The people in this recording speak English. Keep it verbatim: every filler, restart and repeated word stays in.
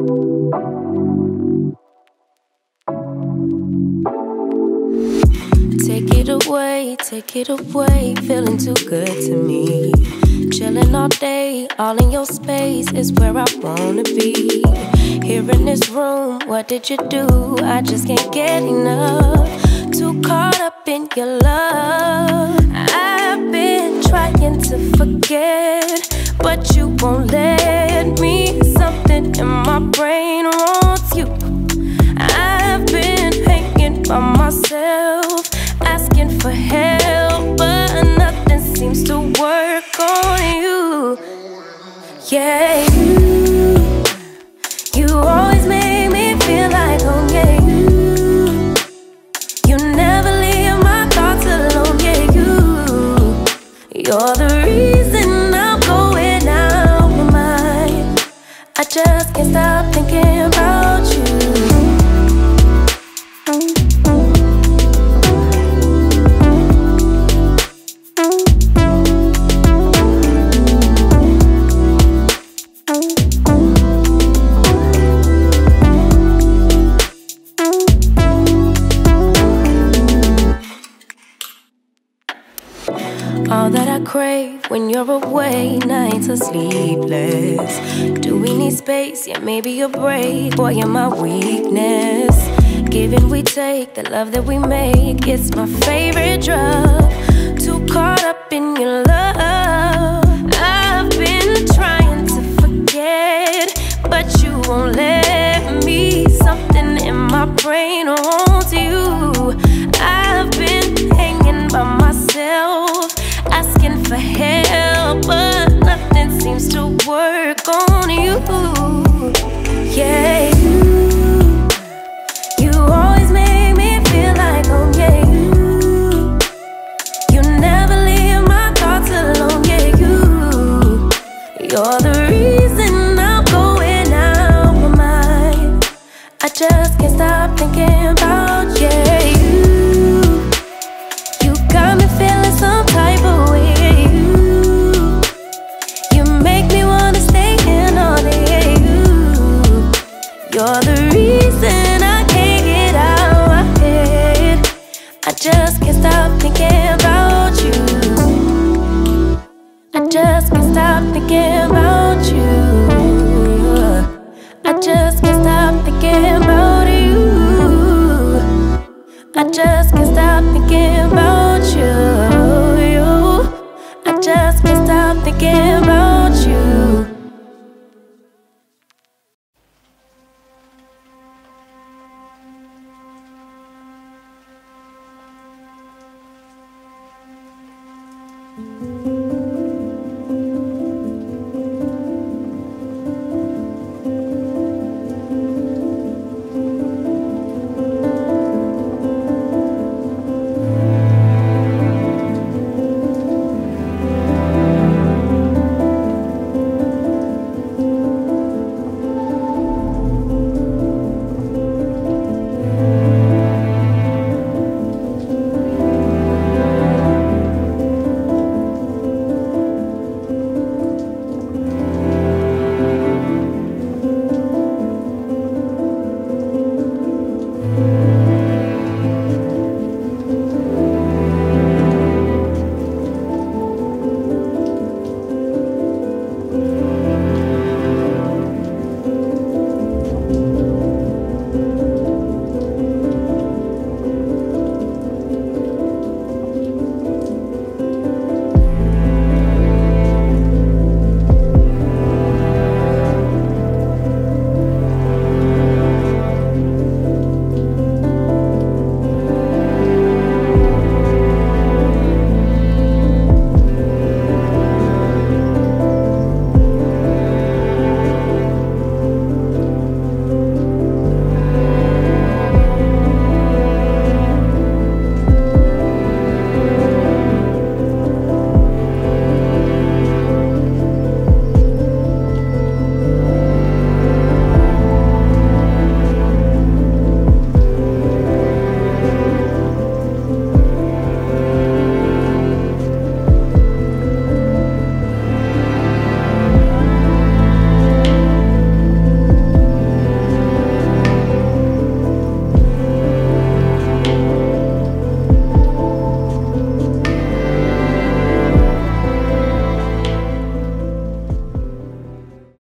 Take it away, take it away, feeling too good to me. Chilling all day, all in your space is where I wanna be. Here in this room, what did you do? I just can't get enough. Too caught up in your love. I've been trying to forget, but you won't let me. Something in my brain wants you. I've been hanging by myself, asking for help, but nothing seems to work on you. Yeah, you, you always make me feel like home. Yeah, you, you never leave my thoughts alone. Yeah, you, you're the reason I'm going out my mind. I just can't stop thinking about you. All that I crave when you're away, nights are sleepless. Do we need space? Yeah, maybe a break. Boy, you're my weakness. Give and we take, the love that we make, it's my favorite drug. Too caught up in your love. I've been trying to forget, but you won't let me. Something in my brain wants you. I've been hanging by myself, asking for help, but nothing seems to work on you. Yeah, you, you always make me feel like home. Yeah, you, you never leave my thoughts alone. Yeah, you, you're the reason I'm going out my mind. I just can't stop thinking about you. Yeah, you, you got me feeling some type of way. You're the reason I can't get out my head. I just can't stop thinking about you. I just can't stop thinking about you. I just can't stop thinking about you.